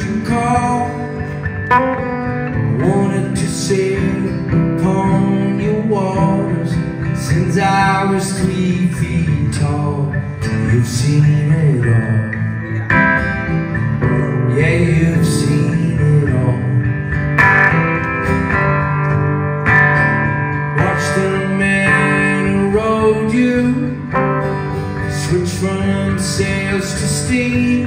you call. Wanted to sail upon your waters since I was 3 feet tall. You've seen it all. Yeah, you've seen it all. Watch the man who rode you switch from sails to steam.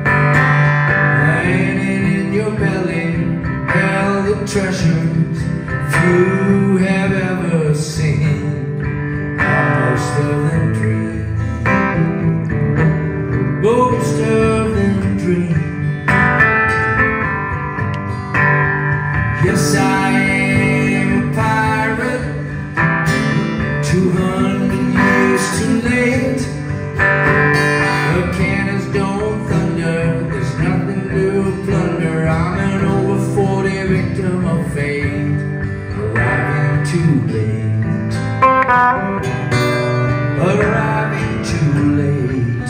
Landing in your belly held the treasures few have ever seen. Most of them dream. Most of them dream. Yes, I am a pirate, 200 years too late. The cannons don't thunder, there's nothing to plunder. I'm an over 40 victim of fate, arriving too late. Arriving too late.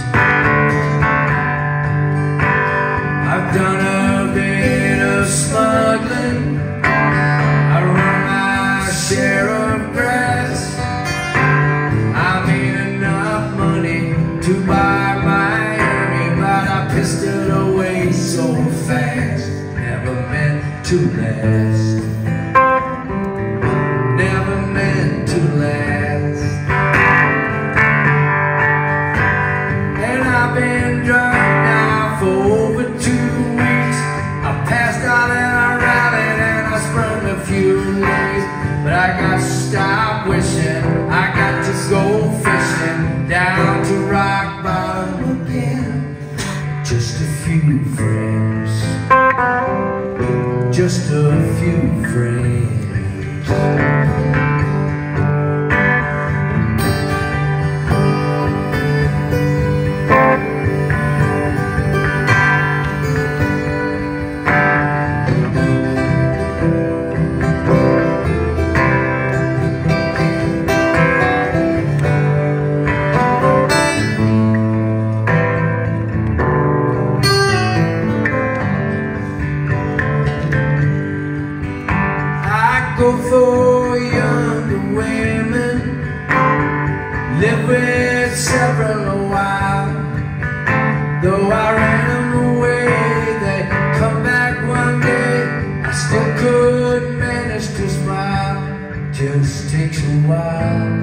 I've done a bit of smuggling, I run my share of grass. I made enough money to buy Miami, but I pissed it away so fast. Never meant to last. Never meant to last. And I've been drunk now for over 2 weeks. I passed out and I rallied and I sprung a few legs. But I got to stop wishing, I got to go fishing down to rock bottom again. Just a few friends. Just a few friends. Go for younger women, live with several a while. Though I ran them away, they come back one day. I still could manage to smile. Just takes a while.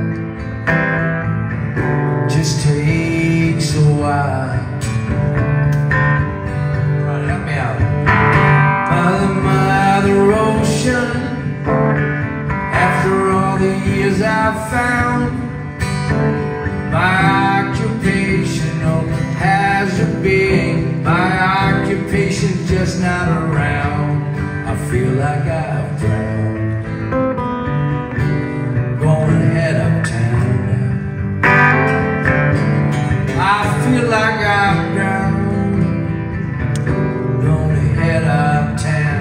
Just takes a while. Right, help me out. Mother Ocean, after all the years I've found, my occupational hazard being my occupation's just not around. I feel like I've drowned. Going head uptown now. I feel like I've drowned. Going head uptown.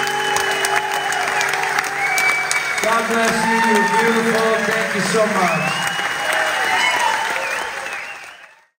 God bless you, you're beautiful, thank you so much.